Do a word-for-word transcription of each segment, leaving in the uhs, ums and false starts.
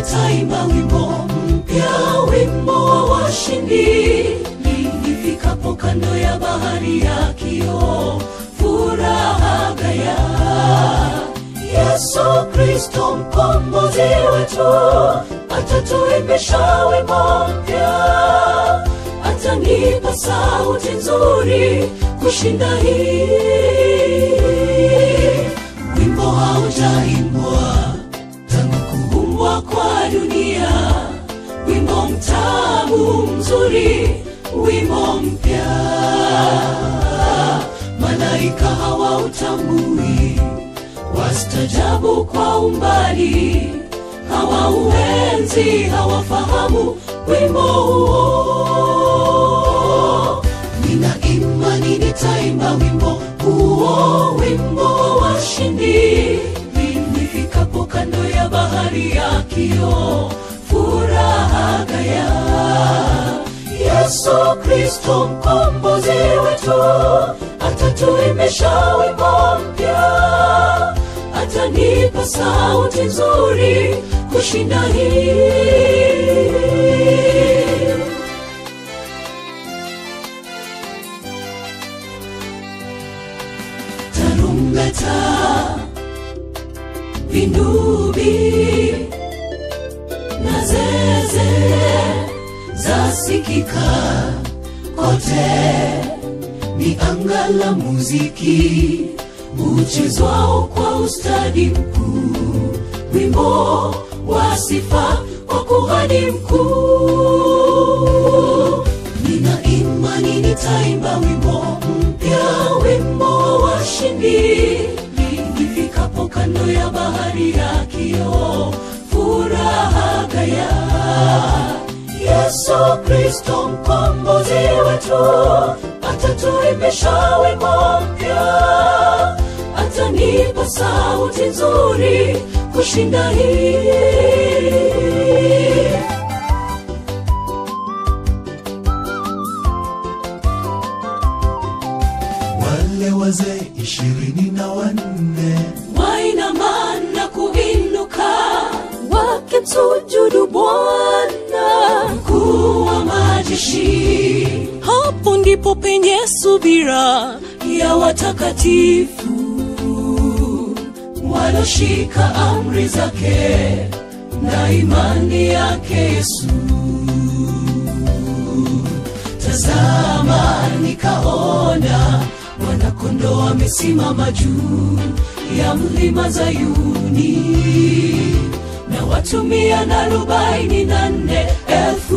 nitaimba wimbo mpya, wimbo wa washindi. Nifikapo kando ya bahari ya kioo, furaha gaya. Yesu Kristo mkombozi wetu, atatuimbisha wimbo mpya. Atanipa sauti nzuri kushinda hii. Wimbo haujaimbwa tangu kuumbwa kwa dunia, wimbo mtamu mzuri, wimbo mpya. Malaika hawautambui, wastajabu kwa umbali, hawauenzi, hawafahamu wimbo huo. Nina imani nitaimba wimbo huo, wimbo wa washindi. Nifikapo kando ya bahari ya kioo, furaha gaya. Yesu Kristo mkombozi wetu, atatuimbisha wimbo mpya. Atanipa sauti nzuri kushinda hii. Tarumbeta, vinubi na zeze zasikika kote. Ni anga la muziki uchezwao kwa ustadi mkuu, wimbo wa sifa kwa kuhani mkuu. Nina imani nitaimba wimbo mpya, wimbo wa washindi. Nifikapo kando ya bahari ya kioo, furaha gaya. Yesu Kristo mkombozi wetu, atatuimbisha wimbo mpya. Atanipa sauti nzuri kushinda hii. Wale wazee ishirini na wanne wainama na kuinuka, wakimsujudu Bwana mkuu wa majeshi. Hapo ndipo penye subira ya watakatifu, waloshika amri zake na imani yake Yesu. Tazama nikaona Mwana-Kondoo amesimama juu ya mlima Zayuni, na watu mia na arobaini na nne elfu.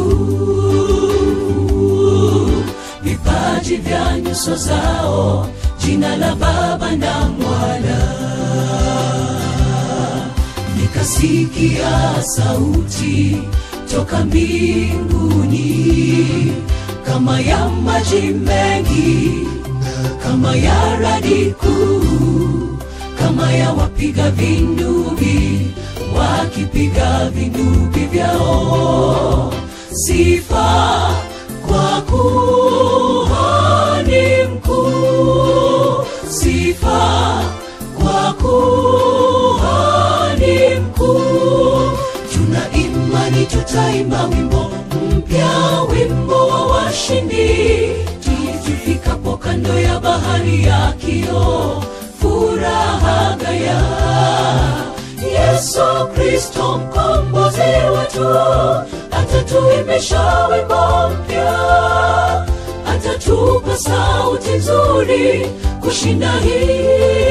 Vipaji vya nyuso zao, jina la Baba na Mwana. Nikasikia sauti toka mbinguni, kama ya maji mengi, kama ya radi kuu, kama ya wapiga vinubi, wakipiga vinubi vyao. Sifa kwa kuhani mkuu, sifa kwa kuhani mkuu. Tuna imani tutaimba wimbo mpya, wimbo wa washindi. Tufikapo kando ya bahari ya kioo, furaha gaya. Yesu Kristo mkombozi wetu, atatuimbisha wimbo mpya. Atatupa sauti nzuri kushinda hii.